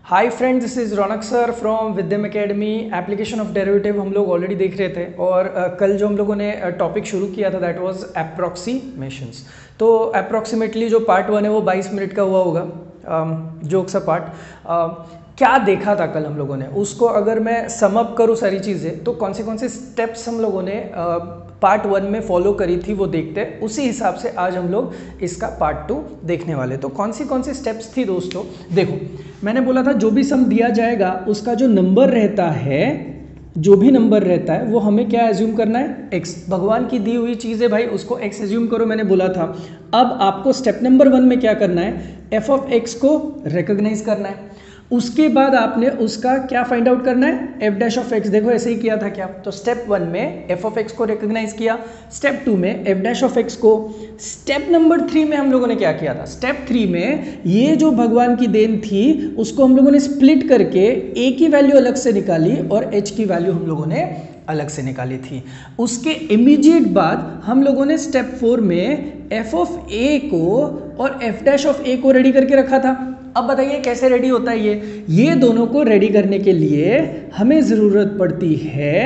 Hi friends, this is Raunak sir from Vidyam academy. Application of derivative हम लोग already देख रहे थे और कल जो हम लोगों ने टॉपिक शुरू किया था दैट वाज अप्रॉक्सीमेशंस। तो अप्रॉक्सीमेटली जो पार्ट 1 है वो 22 मिनट का हुआ होगा, जोक सा पार्ट। क्या देखा था कल हम लोगों ने, उसको अगर मैं सम अप करूँ सारी चीज़ें तो कौन से स्टेप्स हम लोगों ने पार्ट 1 में फॉलो करी थी वो देखते हैं। उसी हिसाब से आज हम लोग इसका पार्ट 2 देखने वाले। तो कौन सी स्टेप्स थी दोस्तों, देखो मैंने बोला था जो भी सम दिया जाएगा उसका जो नंबर रहता है, जो भी नंबर रहता है वो हमें क्या एज्यूम करना है, x। भगवान की दी हुई चीज़ है भाई, उसको x एज्यूम करो, मैंने बोला था। अब आपको स्टेप नंबर 1 में क्या करना है, f ऑफ x को रिकॉग्नाइज करना है। उसके बाद आपने उसका क्या फाइंड आउट करना है, f डैश ऑफ x। देखो ऐसे ही किया था क्या, तो स्टेप 1 में f ऑफ x को रिकॉग्नाइज किया, स्टेप 2 में f डैश ऑफ x को। स्टेप नंबर 3 में हम लोगों ने क्या किया था, स्टेप 3 में ये जो भगवान की देन थी उसको हम लोगों ने स्प्लिट करके a की वैल्यू अलग से निकाली और h की वैल्यू हम लोगों ने अलग से निकाली थी। उसके इमीडिएट बाद हम लोगों ने स्टेप 4 में f ऑफ a को और f डैश ऑफ a को रेडी करके रखा था। अब बताइए कैसे रेडी होता है ये दोनों को रेडी करने के लिए हमें जरूरत पड़ती है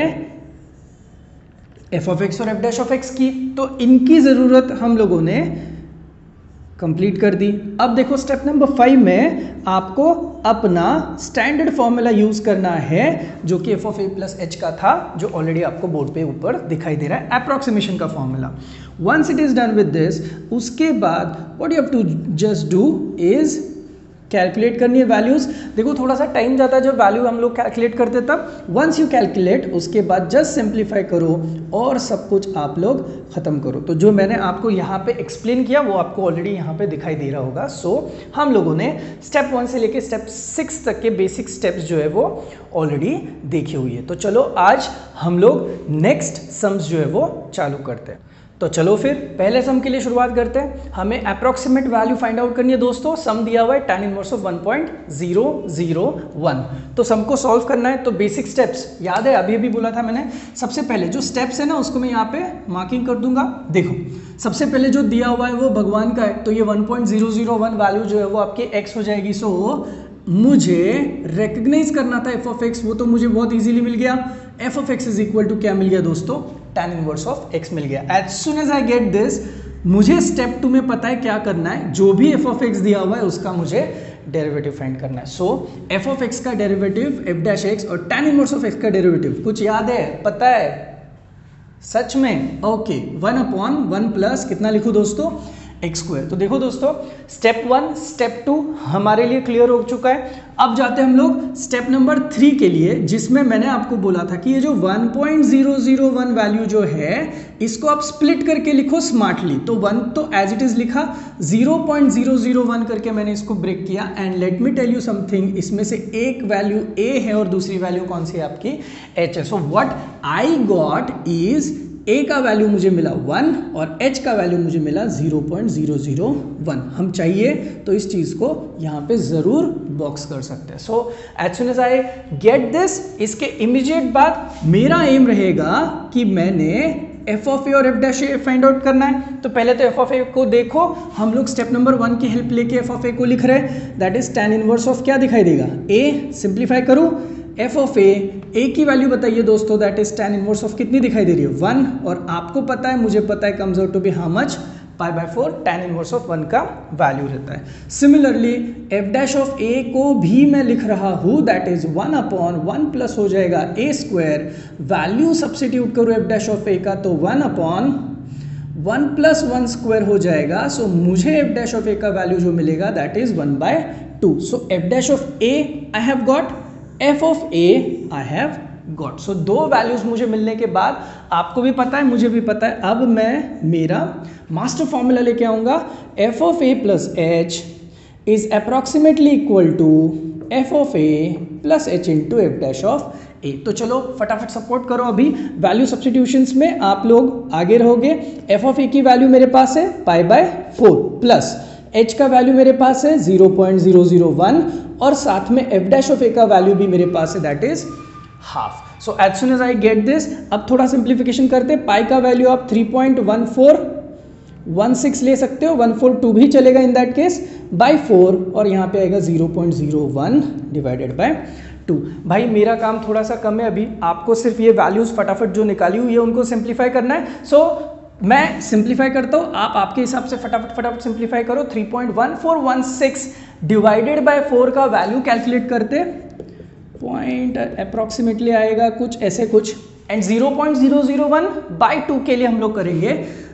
f ऑफ x और f डैश ऑफ x की। तो इनकी जरूरत हम लोगों ने कंप्लीट कर दी। अब देखो स्टेप नंबर 5 में आपको अपना स्टैंडर्ड फॉर्मूला यूज करना है जो कि f of a plus h का था, जो ऑलरेडी आपको बोर्ड पे ऊपर दिखाई दे रहा है, अप्रोक्सीमेशन का formula. Once it is done with this, उसके बाद what you have to just do is calculate करनी है वैल्यूज। देखो थोड़ा सा टाइम जाता है जब वैल्यू हम लोग कैलकुलेट करते तब। वंस यू कैलकुलेट, उसके बाद जस्ट सिंप्लीफाई करो और सब कुछ आप लोग खत्म करो। तो जो मैंने आपको यहाँ पे एक्सप्लेन किया वो आपको ऑलरेडी यहाँ पे दिखाई दे रहा होगा। सो हम लोगों ने स्टेप 1 से लेके स्टेप 6 तक के बेसिक स्टेप्स जो है वो ऑलरेडी देखी हुई है। तो चलो आज हम लोग नेक्स्ट सम्स जो है वो चालू करते हैं। तो चलो फिर पहले सम के लिए शुरुआत करते हैं। हमें अप्रोक्सीमेट वैल्यू फाइंड आउट करनी है दोस्तों। सम दिया हुआ है tan इनवर्स ऑफ 1.001। तो सम को सॉल्व करना है। तो बेसिक स्टेप्स याद है, अभी अभी बोला था मैंने। सबसे पहले जो स्टेप्स है ना उसको मैं यहाँ पे मार्किंग कर दूंगा। देखो सबसे पहले जो दिया हुआ है वो भगवान का है, तो ये 1.001 वैल्यू जो है वो आपकी x हो जाएगी। सो मुझे रिकग्नाइज करना था f ऑफ x, वो तो मुझे बहुत इजीली मिल गया। f of x is equal to क्या मिल गया दोस्तों, tan इनवर्स ऑफ x मिल गया। As soon as I get this, मुझे स्टेप 2 में पता है क्या करना है, जो भी f ऑफ x दिया हुआ है उसका मुझे डेरिवेटिव फाइंड करना है। सो f ऑफ x का डेरिवेटिव f डैश x और tan इनवर्स ऑफ x का डेरिवेटिव कुछ याद है, पता है सच में? ओके, 1/1 प्लस कितना लिखूं दोस्तों, x स्क्वायर। तो देखो दोस्तों स्टेप 1 स्टेप 2 हमारे लिए क्लियर हो चुका है। अब जाते हैं हम लोग स्टेप नंबर 3 के लिए, जिसमें मैंने आपको बोला था कि ये जो 1.001 वैल्यू जो है इसको आप स्प्लिट करके लिखो स्मार्टली। तो 1 तो एज इट इज लिखा, 0.001 करके मैंने इसको ब्रेक किया। And let me tell you something, इसमें से एक वैल्यू a है और दूसरी वैल्यू कौन सी है आपकी, h है। So what I got is a का वैल्यू मुझे मिला 1 और h का वैल्यू मुझे मिला 0.001। हम चाहिए तो इस चीज को यहाँ पे जरूर बॉक्स कर सकते हैं। So as soon as I get this, इसके इमीडिएट बाद मेरा एम रहेगा कि मैंने f ऑफ a और f dash a find out करना है। तो पहले तो f ऑफ a को देखो, हम लोग स्टेप नंबर 1 की हेल्प लेके f ऑफ a को लिख रहे हैं। That is tan inverse of क्या दिखाई देगा, a। सिंप्लीफाई करूं, f ऑफ a की वैल्यू बताइए दोस्तों, that is tan inverse of कितनी दिखाई दे रही है, 1। और आपको पता है, मुझे पता है, comes out to be how much, π/4 tan inverse of 1 का वैल्यू रहता है। Similarly f dash of a को भी मैं लिख रहा हूं, दैट इज 1/1 प्लस हो जाएगा a स्क्वायर। वैल्यू सब्स्टिट्यूट करो f डैश ऑफ a का, तो 1/1 प्लस 1 स्क्वायर हो जाएगा। सो मुझे f डैश ऑफ a का वैल्यू जो मिलेगा that is 1/2। So f dash of a I have got, f of a I have got. So दो वैल्यूज मुझे मिलने के बाद, आपको भी पता है मुझे भी पता है, अब मैं मेरा मास्टर फॉर्मूला लेके आऊंगा। f of a plus h is approximately equal to f of a plus h into f dash of a। तो चलो फटाफट सपोर्ट करो, अभी वैल्यू सब्स्टिट्यूशंस में आप लोग आगे रहोगे। f ऑफ a की वैल्यू मेरे पास है π/4 प्लस h का वैल्यू मेरे पास है 0.001 और साथ में f डैश ऑफ a का वैल्यू भी मेरे पास है, that is half. So as soon as I get this, अब थोड़ा सिंप्लीफिकेशन करते हैं। पाई का वैल्यू आप 3.14 16 ले सकते हो, 142 भी चलेगा इन दैट केस, बाय 4 और यहाँ पे आएगा 0.01 डिवाइडेड बाय 2। भाई मेरा काम थोड़ा सा कम है अभी, आपको सिर्फ ये वैल्यूज फटाफट जो निकाली हुई है उनको सिंप्लीफाई करना है। सो मैं सिंप्लीफाई करता हूँ, आप आपके हिसाब से फटाफट सिंप्लीफाई करो। 3.1416 डिवाइडेड बाय 4 का वैल्यू कैलकुलेट करते, पॉइंट अप्रॉक्सीमेटली आएगा कुछ ऐसे कुछ, एंड 0.001 बाय 2 के लिए हम लोग करेंगे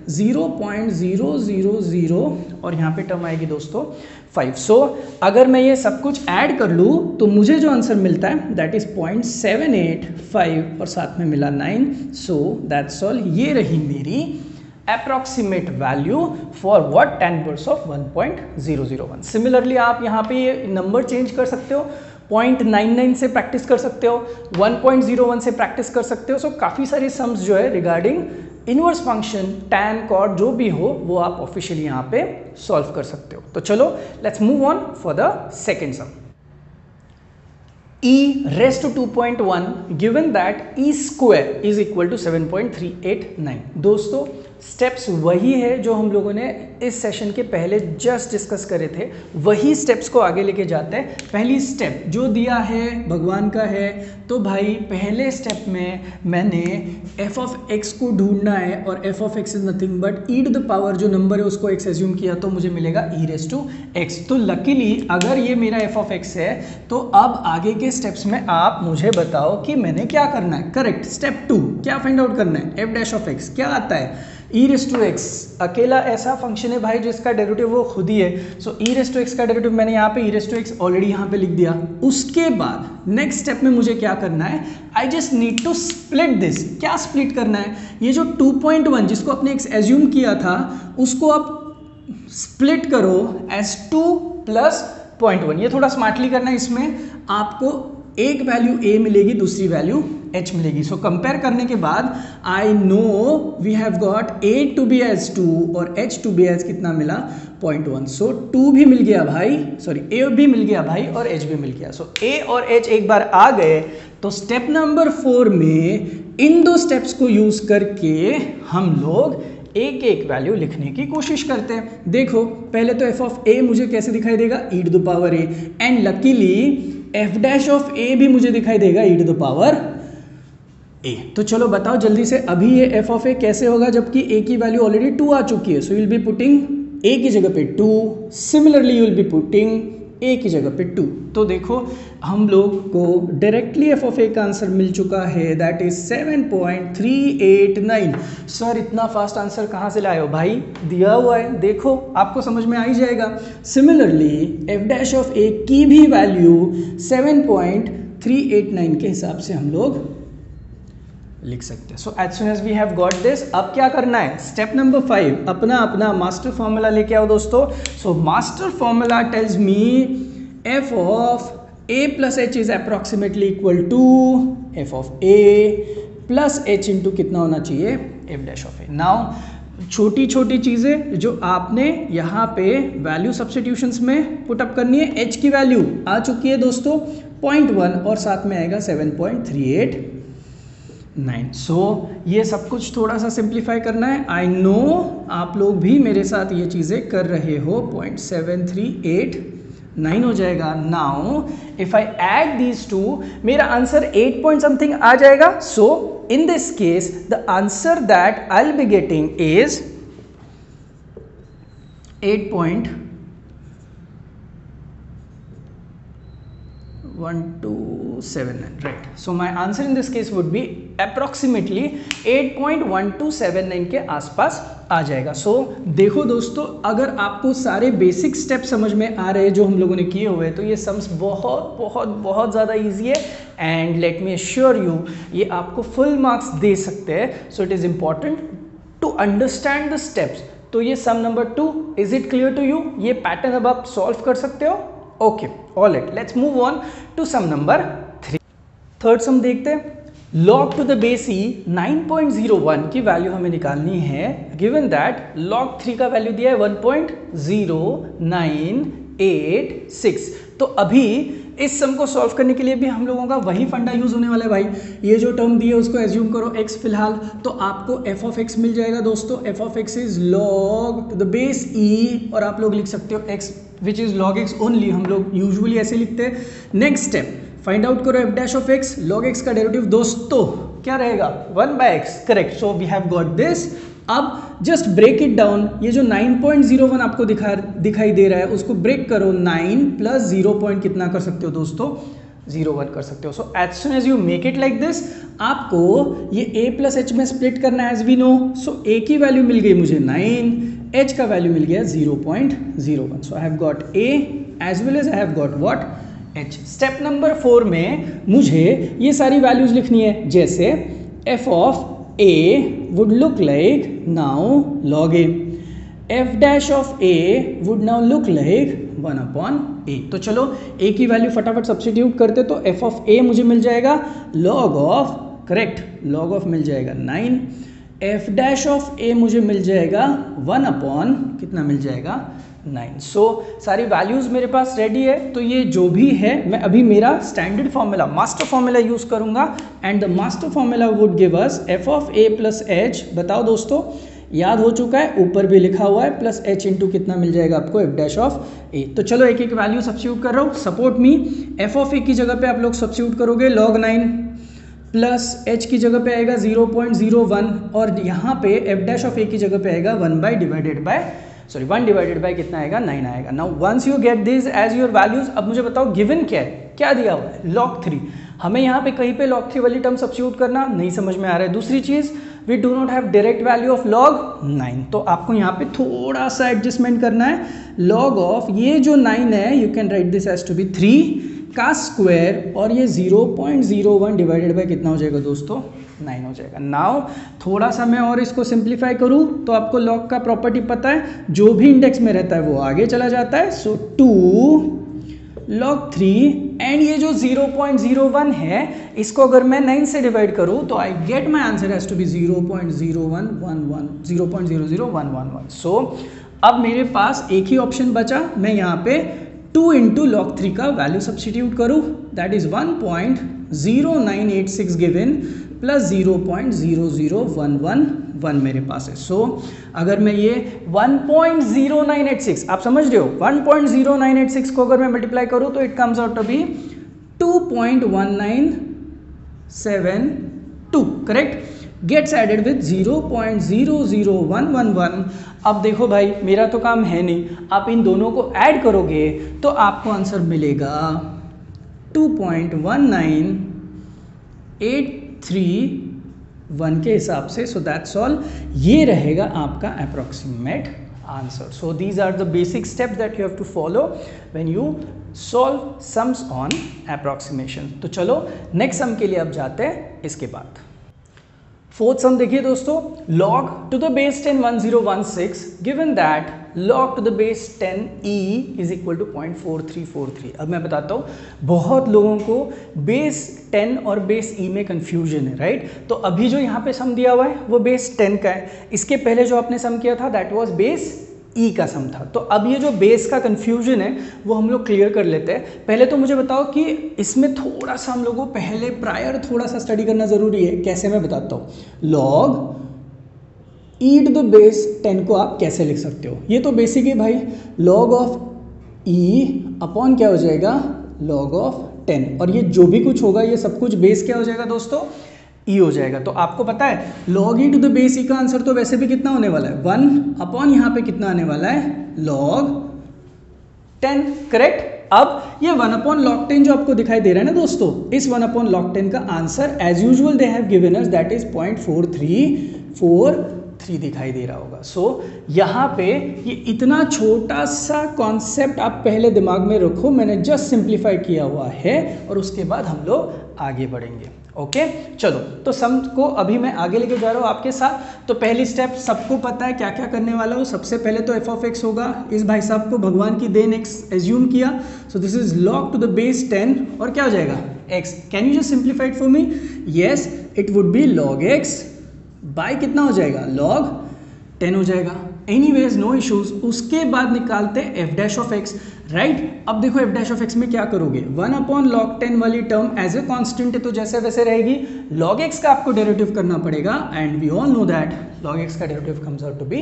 0.000 और यहाँ पे टर्म आएगी दोस्तों 5। सो अगर मैं ये सब कुछ ऐड कर लूँ तो मुझे जो आंसर मिलता है दैट इज 0.785 और साथ में मिला 9। सो दैट्स ऑल, ये रही मेरी approximate value for what tan inverse of 1.001। Similarly आप यहाँ पे ये नंबर चेंज कर सकते हो, 0.99 से प्रैक्टिस कर सकते हो, 1.01 से प्रैक्टिस कर सकते हो। सो काफ़ी सारे सम्स जो है regarding inverse function tan cot जो भी हो वो आप ऑफिशियली यहाँ पे सॉल्व कर सकते हो। तो चलो let's move on for the second sum. e raised to 2.1 given that e square is equal to 7.389। दोस्तों स्टेप्स वही है जो हम लोगों ने इस सेशन के पहले जस्ट डिस्कस करे थे, वही स्टेप्स को आगे लेके जाते हैं। पहली स्टेप जो दिया है भगवान का है, तो भाई पहले स्टेप में मैंने f ऑफ x को ढूंढना है और f of x is nothing but e to the power जो नंबर है उसको x एज्यूम किया तो मुझे मिलेगा e रेज टू x। तो लकीली अगर ये मेरा f ऑफ x है तो अब आगे के स्टेप्स में आप मुझे बताओ कि मैंने क्या करना है। करेक्ट, स्टेप 2 क्या फाइंड आउट करना है, f डैश ऑफ x क्या आता है, e रेज टू x अकेला ऐसा फंक्शन है भाई जिसका डेरिवेटिव वो खुद ही है। So e raise to x का डेरिवेटिव मैंने यहाँ पे e raise to x already यहाँ पे लिख दिया। उसके बाद नेक्स्ट स्टेप में मुझे क्या करना है, I just need to split this. क्या स्प्लिट करना है, ये जो 2.1 जिसको आपने x एज्यूम किया था उसको आप स्प्लिट करो एज 2 प्लस 0.1। ये थोड़ा स्मार्टली करना है, इसमें आपको एक वैल्यू a मिलेगी दूसरी वैल्यू h मिलेगी। सो कंपेयर करने के बाद I know we have got a to be as 2 और h टू बी एज कितना मिला 0.1। सो 2 भी मिल गया भाई, सॉरी a भी मिल गया भाई और h भी मिल गया। सो a और h एक बार आ गए तो स्टेप नंबर 4 में इन दो स्टेप्स को यूज करके हम लोग एक एक वैल्यू लिखने की कोशिश करते हैं। देखो पहले तो f ऑफ a मुझे कैसे दिखाई देगा, e to the power a, and luckily f dash of a भी मुझे दिखाई देगा e to the power a। तो चलो बताओ जल्दी से, अभी ये f ऑफ a कैसे होगा जबकि a की वैल्यू ऑलरेडी 2 आ चुकी है। So you will be putting a की जगह पे 2, similarly you will be putting a की जगह पे 2। तो देखो हम लोग को डायरेक्टली f ऑफ a का आंसर मिल चुका है दैट इज 7.389। सर इतना फास्ट आंसर कहाँ से लाए हो भाई, दिया हुआ है देखो, आपको समझ में आ ही जाएगा। Similarly f dash of a की भी वैल्यू 7.389 के हिसाब से हम लोग लिख सकते हैं। So as soon as we have got this, अब क्या करना है, स्टेप नंबर 5 अपना अपना मास्टर फॉर्मूला लेके आओ दोस्तों। So master formula tells me f of a plus h is approximately equal to f of a plus h into कितना होना चाहिए f dash of a। Now छोटी छोटी चीज़ें जो आपने यहाँ पे वैल्यू सब्स्टिट्यूशंस में पुटअप करनी है। h की वैल्यू आ चुकी है दोस्तों 0.1 और साथ में आएगा 7.389। सो ये सब कुछ थोड़ा सा सिंप्लीफाई करना है। आई नो आप लोग भी मेरे साथ ये चीज़ें कर रहे हो, 0.7389 हो जाएगा। Now if I add these to मेरा आंसर 8 पॉइंट समथिंग आ जाएगा। So in this case the answer that I will be getting is 8.1279, right? So my answer in this case would be approximately 8.1279 के आसपास आ जाएगा। सो देखो दोस्तों, अगर आपको सारे बेसिक स्टेप समझ में आ रहे हैं जो हम लोगों ने किए हुए हैं तो ये सम्स बहुत बहुत बहुत ज़्यादा ईजी है and let me assure you ये आपको फुल मार्क्स दे सकते हैं। So it is important to understand the steps. तो ये sum number 2, is it clear to you? ये पैटर्न अब आप सॉल्व कर सकते हो। Okay, alright, let's move on to sum number 3। Third sum देखते हैं। log to the base e 9.01 की वैल्यू हमें निकालनी है, गिवन दैट log 3 का वैल्यू दिया है 1.0986। तो अभी इस सम को सॉल्व करने के लिए भी हम लोगों का वही फंडा यूज होने वाला है भाई। ये जो टर्म दी है उसको एज्यूम करो x फिलहाल, तो आपको f ऑफ x मिल जाएगा दोस्तों। f of x is log to the base e, और आप लोग लिख सकते हो x which is log x only, हम लोग यूजुअली ऐसे लिखते हैं। नेक्स्ट स्टेप, फाइंड आउट करो f dash of x, log x का डेरिवेटिव दोस्तों क्या रहेगा 1/x, correct. So we have got this. अब जस्ट ब्रेक इट डाउन, ये जो 9.01 आपको दिखाई दे रहा है उसको ब्रेक करो, 9 प्लस 0 पॉइंट कितना कर सकते हो दोस्तों 0.1 कर सकते हो। So as soon as you make it like this, आपको ये a प्लस h में स्प्लिट करना है as we know. So a की वैल्यू मिल गई मुझे 9, h का वैल्यू मिल गया 0.01। So I have got a as well as I have got what h। Step number 4 में मुझे ये सारी वैल्यूज लिखनी है, जैसे f of a would look like now log a, f dash of a would now look like 1 upon a। तो चलो a की वैल्यू फटाफट सब्स्टिट्यूट करते, तो f of a मुझे मिल जाएगा log of, correct, log of मिल जाएगा 9, f dash of a मुझे मिल जाएगा 1 upon कितना मिल जाएगा 9। सो सारी वैल्यूज मेरे पास रेडी है, तो ये जो भी है मैं अभी मेरा standard formula master formula use करूंगा, and the master formula would give us f of a plus h। बताओ दोस्तों, याद हो चुका है, ऊपर भी लिखा हुआ है, प्लस h इंटू कितना मिल जाएगा आपको f डैश ऑफ a। तो चलो एक एक वैल्यू सब्स्टिट्यूट कर रहा हूँ, support me. f of a की जगह पे आप लोग सब्स्टिट्यूट करोगे log 9, प्लस h की जगह पे आएगा 0.01, और यहाँ पे f डैश ऑफ a की जगह पे आएगा 1 डिवाइडेड बाय कितना आएगा 9 आएगा। Now once you get this as your values, अब मुझे बताओ गिवन क्या है, क्या दिया हुआ है log 3। हमें यहाँ पे कहीं पे log 3 वाली टर्म सब्स्टिट्यूट करना नहीं समझ में आ रहा है। दूसरी चीज, we do not have direct value of log 9, तो आपको यहाँ पे थोड़ा सा एडजस्टमेंट करना है। log ऑफ ये जो 9 है, you can write this as to be 3 का स्क्वायर, और ये 0.01 डिवाइडेड बाय कितना हो जाएगा दोस्तों 9 हो जाएगा। नाउ थोड़ा सा मैं और इसको सिंप्लीफाई करूँ तो आपको log का प्रॉपर्टी पता है, जो भी इंडेक्स में रहता है वो आगे चला जाता है। सो 2 log 3, एंड ये जो 0.01 है इसको अगर मैं 9 से डिवाइड करूँ तो I get my answer as to be 0.00111। So अब मेरे पास एक ही ऑप्शन बचा, मैं यहाँ पे 2 इंटू log 3 का वैल्यू सब्स्टिट्यूट करूँ, दैट इज 1.0986 गिवन प्लस 0.00111 मेरे पास है। सो अगर मैं ये 1.0986, आप समझ रहे हो, 1.0986 को अगर मैं मल्टीप्लाई करूँ तो it comes out to be 2.1972, correct, gets added with 0.00111। अब देखो भाई, मेरा तो काम है नहीं, आप इन दोनों को ऐड करोगे तो आपको आंसर मिलेगा 2.19831 के हिसाब से। सो दैट्स ऑल, ये रहेगा आपका approximate answer. So these are the basic steps that you have to follow when you solve sums on approximation. तो चलो नेक्स्ट सम के लिए अब जाते हैं इसके बाद। फोर्थ सम देखिए दोस्तों, log to the base 10 1016 given that log to the base 10 e is equal to 0.4343। अब मैं बताता हूँ, बहुत लोगों को बेस 10 और बेस e में कंफ्यूजन है, राइट। तो अभी जो यहाँ पे सम दिया हुआ है वो बेस 10 का है, इसके पहले जो आपने सम किया था दैट वाज बेस ई का सम था। तो अब ये जो बेस का कंफ्यूजन है वो हम लोग क्लियर कर लेते हैं। पहले तो मुझे बताओ कि इसमें थोड़ा सा हम लोगों को पहले प्रायर थोड़ा सा स्टडी करना ज़रूरी है। कैसे, मैं बताता हूँ। Log e to the base 10 को आप कैसे लिख सकते हो, ये तो बेसिक है भाई। लॉग ऑफ ई अपॉन क्या हो जाएगा, लॉग ऑफ 10, और ये जो भी कुछ होगा ये सब कुछ बेस क्या हो जाएगा दोस्तों, ई हो जाएगा। तो आपको पता है log e to the base e का आंसर तो वैसे भी कितना होने वाला है 1 अपॉन यहाँ पे कितना आने वाला है log 10, करेक्ट। अब ये 1 अपॉन log 10 जो आपको दिखाई दे रहा है ना दोस्तों, इस 1 अपॉन log 10 का answer as usual they have given us that is 0.4343 दिखाई दे रहा होगा। सो यहाँ पे ये इतना छोटा सा कॉन्सेप्ट आप पहले दिमाग में रखो, मैंने जस्ट सिंप्लीफाई किया हुआ है और उसके बाद हम लोग आगे बढ़ेंगे। ओके चलो, तो सम को अभी मैं आगे लेके जा रहा हूँ आपके साथ। तो पहली स्टेप सबको पता है क्या क्या करने वाला हूँ। सबसे पहले तो f ऑफ x होगा, इस भाई साहब को भगवान की देन x एज्यूम किया। So this is log to the base 10 और क्या हो जाएगा x। Can you just simplify it for me? Yes, it would be log x by कितना हो जाएगा log 10 हो जाएगा। Anyways no issues. उसके बाद निकालते हैं F dash of X, right. अब देखो एफ डैश ऑफ एक्स में क्या करोगे, 1/log10 वाली टर्म एज ए कांस्टेंट है तो जैसे वैसे रहेगी। log x का आपको डेरिवेटिव करना पड़ेगा and we all know that log x का derivative comes out to be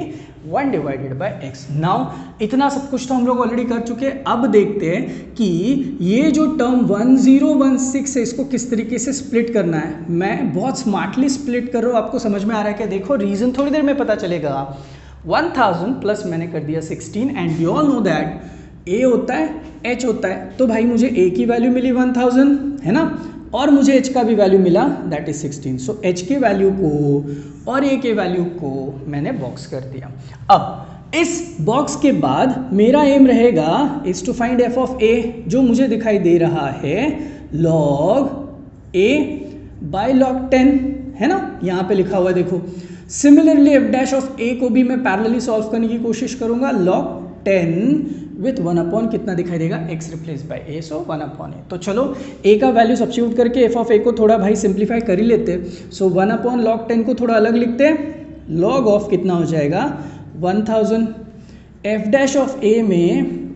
1/x। Now इतना सब कुछ तो हम लोग ऑलरेडी कर चुके हैं। अब देखते हैं कि ये जो टर्म 1016 है इसको किस तरीके से स्प्लिट करना है। मैं बहुत स्मार्टली स्प्लिट कर रहा हूँ, आपको समझ में आ रहा है क्या? देखो रीजन थोड़ी देर में पता चलेगा। 1000 प्लस मैंने कर दिया 16 and we all know that a होता है h होता है, तो भाई मुझे a की वैल्यू मिली 1000 है ना, और मुझे h का भी वैल्यू मिला दैट इज 16। सो h के वैल्यू को और a के वैल्यू को मैंने बॉक्स कर दिया। अब इस बॉक्स के बाद मेरा एम रहेगा is to find f of a, जो मुझे दिखाई दे रहा है log a बाय log 10 है ना, यहाँ पे लिखा हुआ है देखो। Similarly F dash of a को भी मैं पैरेलली सॉल्व करने की कोशिश करूंगा। log 10 विथ 1 कितना दिखाई देगा, x replace by a, so 1/a। तो चलो a का वैल्यू सब्स्टिट्यूट करके f ऑफ a को थोड़ा भाई सिंप्लीफाई कर ही लेते। सो 1/log 10 को थोड़ा अलग लिखते हैं। log ऑफ कितना हो जाएगा 1000। f डैश ऑफ a में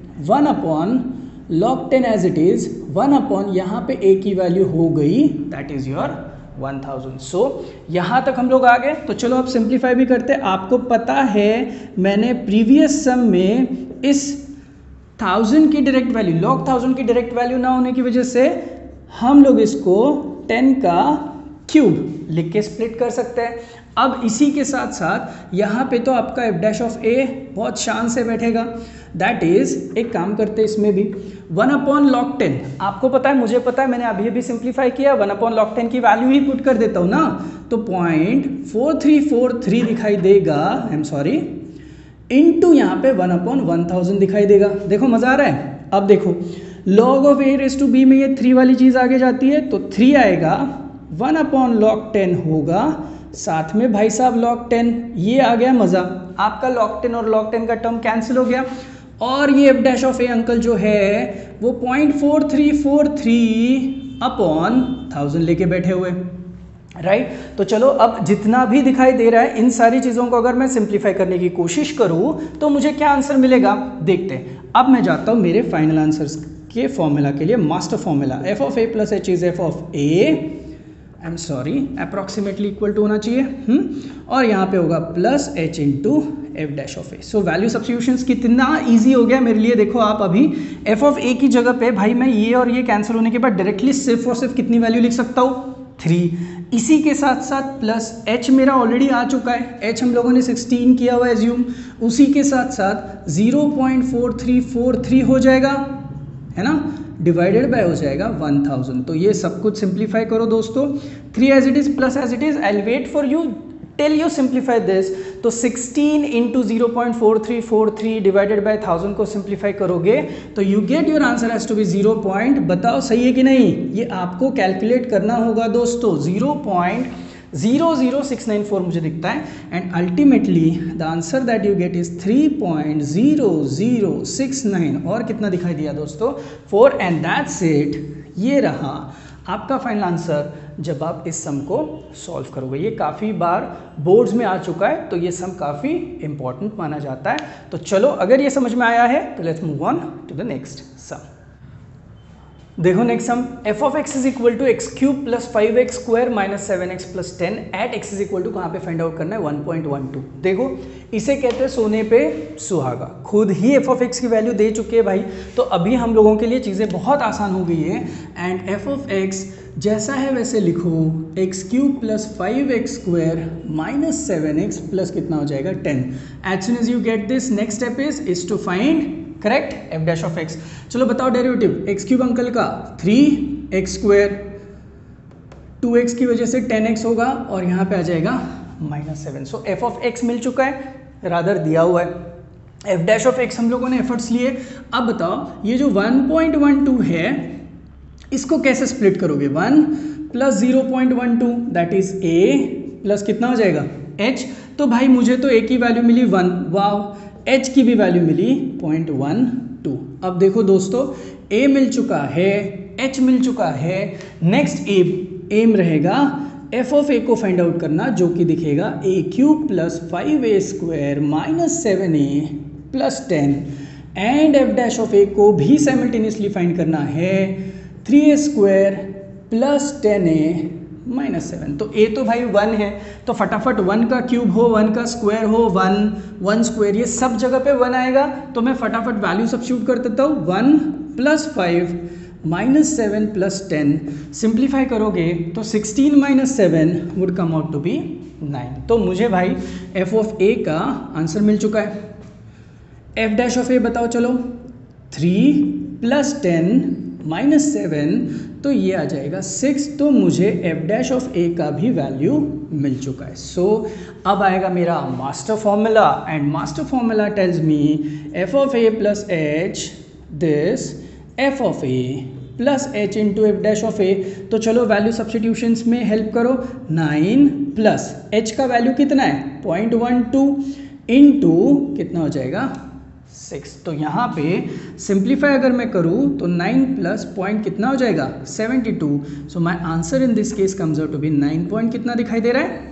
1/log 10 एज इट इज 1/ यहाँ पे a की वैल्यू हो गई दैट इज योर 1000। सो यहाँ तक हम लोग आ गए। तो चलो अब सिंप्लीफाई भी करते हैं। आपको पता है मैंने प्रीवियस सम में इस 1000 की डायरेक्ट वैल्यू, log 1000 की डायरेक्ट वैल्यू ना होने की वजह से हम लोग इसको 10 का क्यूब लिख के स्प्लिट कर सकते हैं। अब इसी के साथ साथ यहाँ पे तो आपका एफ डैश ऑफ ए बहुत शान से बैठेगा। दैट इज, एक काम करते हैं इसमें भी 1/log 10, आपको पता है मुझे पता है, मैंने अभी अभी सिंप्लीफाई किया। 1/log 10 की वैल्यू ही पुट कर देता हूँ ना, तो 0.4343 दिखाई देगा, आई एम सॉरी, इनटू यहाँ पे 1/1000 दिखाई देगा। देखो मजा आ रहा है। अब देखो log of a raised to b में ये 3 वाली चीज आगे जाती है तो 3 आएगा, 1/log 10 होगा, साथ में भाई साहब log 10 ये आ गया। मजा, आपका log 10 और log 10 का टर्म कैंसिल हो गया और ये f डैश ऑफ a अंकल जो है वो 0.4343/1000 लेके बैठे हुए, राइट। तो चलो अब जितना भी दिखाई दे रहा है इन सारी चीज़ों को अगर मैं सिंप्लीफाई करने की कोशिश करूँ तो मुझे क्या आंसर मिलेगा, देखते हैं। अब मैं जाता हूँ मेरे फाइनल आंसर्स के फॉर्मूला के लिए, master formula f of a plus h is f of a, I am sorry, approximately equal to होना चाहिए, और यहाँ पे होगा plus h into F dash of a। So value substitutions कितना ईजी हो गया मेरे लिए। देखो आप अभी f ऑफ a की जगह पे भाई मैं ये और ये कैंसिल होने के बाद डायरेक्टली सिर्फ और सिर्फ कितनी वैल्यू लिख सकता हूँ, 3। इसी के साथ साथ प्लस h मेरा ऑलरेडी आ चुका है, h हम लोगों ने 16 किया हुआ एज्यूम, उसी के साथ साथ 0.4343 हो जाएगा, है ना, डिवाइडेड बाय हो जाएगा 1000। तो ये सब कुछ सिंप्लीफाई करो दोस्तों, 3 as it is plus as it is, I will wait for you till you simplify this. तो 16 इंटू 0.4343 डिवाइडेड बाय 1000 को सिंप्लीफाई करोगे तो you get your answer as to be 0. बताओ सही है कि नहीं, ये आपको कैलकुलेट करना होगा दोस्तों। 0.00694 मुझे दिखता है and ultimately the answer that you get is 3.0069 और कितना दिखाई दिया दोस्तों, 4, एंड दैट्स इट। ये रहा आपका फाइनल आंसर जब आप इस सम को सॉल्व करोगे। ये काफ़ी बार बोर्ड्स में आ चुका है तो ये सम काफ़ी इंपॉर्टेंट माना जाता है। तो चलो अगर ये समझ में आया है तो let's move on to the next sum. देखो next sum, f of x is equal to X cube plus 5x square minus 7x plus 10 at x is equal to कहाँ पे फाइंड आउट करना है, 1.12। देखो इसे कहते हैं सोने पे सुहागा, खुद ही f ऑफ x की वैल्यू दे चुके हैं भाई, तो अभी हम लोगों के लिए चीज़ें बहुत आसान हो गई है। एंड f ऑफ x जैसा है वैसे लिखो, X cube plus 5x square minus 7x plus कितना हो जाएगा 10। As soon as you get this next step is to find correct F dash of X. चलो बताओ डेरिवेटिव, एक्स क्यूब अंकल का 3x स्क्वायर, 2x की वजह से 10x होगा और यहाँ पे आ जाएगा -7। सो एफ ऑफ एक्स मिल चुका है, रादर दिया हुआ है। एफ डैश ऑफ एक्स हम लोगों ने एफर्ट्स लिए। अब बताओ ये जो 1.12 है इसको कैसे स्प्लिट करोगे, 1 plus 0.12 that is a plus कितना हो जाएगा h। तो भाई मुझे तो a की वैल्यू मिली 1, वाव, h की भी वैल्यू मिली 0.12। अब देखो दोस्तों a मिल चुका है, h मिल चुका है, नेक्स्ट एम रहेगा एफ ऑफ ए को फाइंड आउट करना, जो कि दिखेगा A cube plus 5a square minus 7a plus 10, and F dash of A को भी साइमल्टेनियसली फाइंड करना है 3a square plus 10a minus 7। तो ए तो भाई 1 है, तो फटाफट 1 का क्यूब हो, 1 का स्क्वायर हो, 1 स्क्वायर, ये सब जगह पे 1 आएगा, तो मैं फटाफट वैल्यू सब्स्टिट्यूट कर देता हूँ। 1 प्लस 5 माइनस 7 प्लस 10, सिंप्लीफाई करोगे तो 16 minus 7 would come out to be 9। तो मुझे भाई एफ ऑफ ए का आंसर मिल चुका है। एफ डैश ऑफ ए बताओ चलो, 3 प्लस 10 माइनस 7, तो ये आ जाएगा 6। तो मुझे एफ डैश ऑफ ए का भी वैल्यू मिल चुका है। सो अब आएगा मेरा master formula, and master formula tells me F of A plus H this F of A plus H into F dash of A. तो चलो वैल्यू सब्स्टिट्यूशंस में हेल्प करो। 9 प्लस एच का वैल्यू कितना है 0.12 इंटू कितना हो जाएगा 6। तो यहाँ पे सिंप्लीफाई अगर मैं करूँ तो 9 प्लस पॉइंट कितना हो जाएगा 72। So my answer in this case comes out to be 9 point कितना दिखाई दे रहा है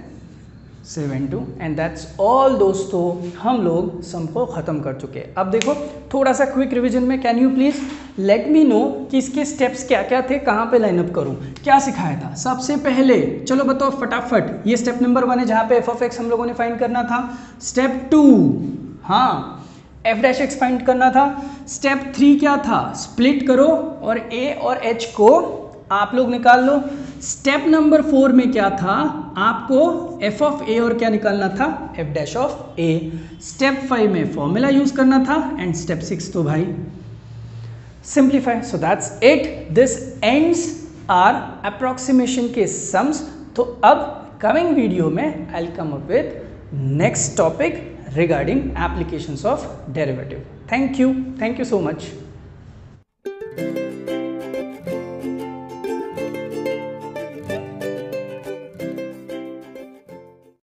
72। एंड दैट्स ऑल दोस्तों, हम लोग सम को ख़त्म कर चुके हैं। अब देखो थोड़ा सा क्विक रिवीजन में, can you please let me know कि इसके स्टेप्स क्या क्या थे, कहाँ पे लाइनअप करूँ, क्या सिखाया था। सबसे पहले चलो बताओ फटाफट, ये स्टेप नंबर 1 है जहाँ पे एफ ऑफ एक्स हम लोगों ने फाइंड करना था। स्टेप 2 हाँ एफ डैश एक्स फाइंड करना था। स्टेप 3 क्या था, स्प्लिट करो और ए और एच को आप लोग निकाल लो। स्टेप नंबर 4 में क्या था, आपको एफ ऑफ ए और क्या निकालना था F dash of A. Step 5 में फॉर्मूला यूज करना था, एंड स्टेप 6 तो भाई simplify. So that's it, this ends our approximation के सम्स। तो अब कमिंग वीडियो में I will come up with next topic regarding applications of derivative. Thank you so much.